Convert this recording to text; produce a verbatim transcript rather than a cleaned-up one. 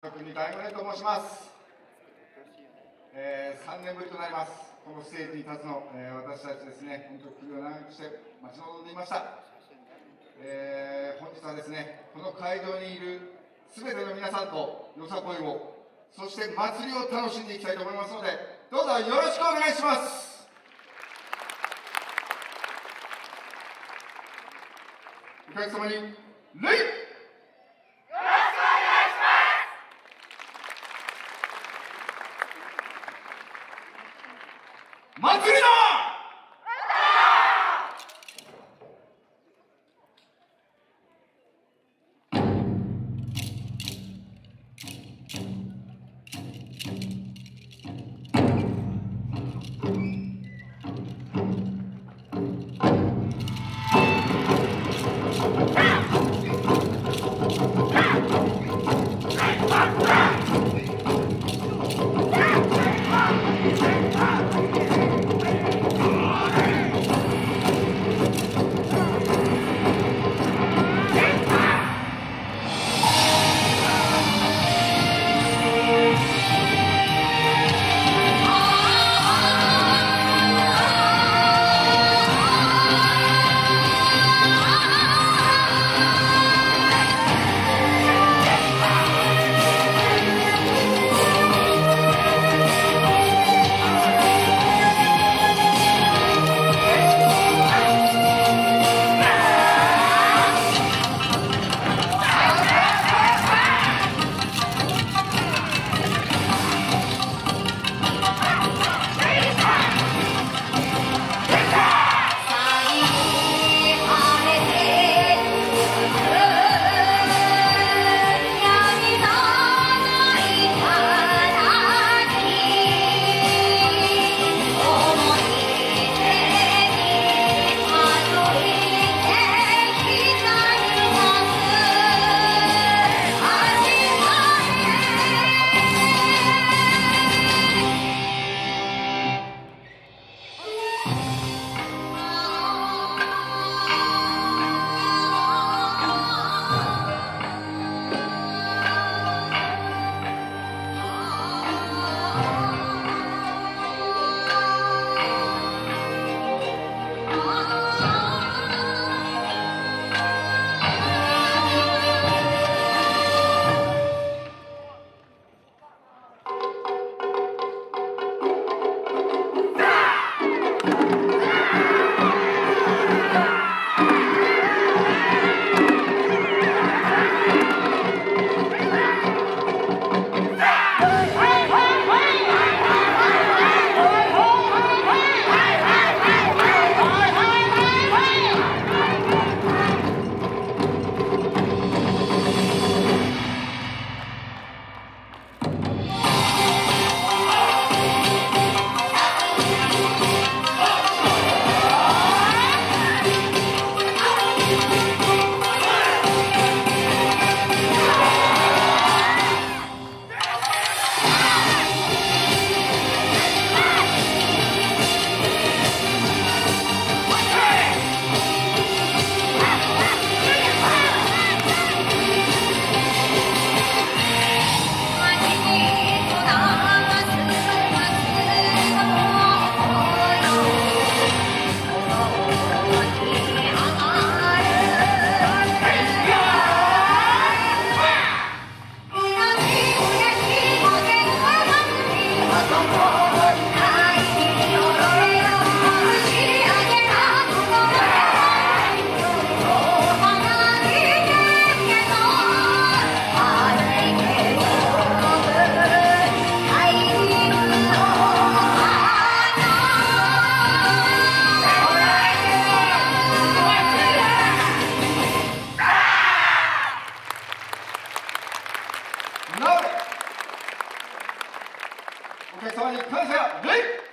督に大五年と申します。えー、さんねんぶりとなります、このステージに立つの、えー、私たちですね、本当に首を長くして待ち望んでいました。えー、本日はですね、この会場にいるすべての皆さんとよさこいを、そして祭りを楽しんでいきたいと思いますので、どうぞよろしくお願いします。お客様に礼。祭りだ！お客様に感謝、礼。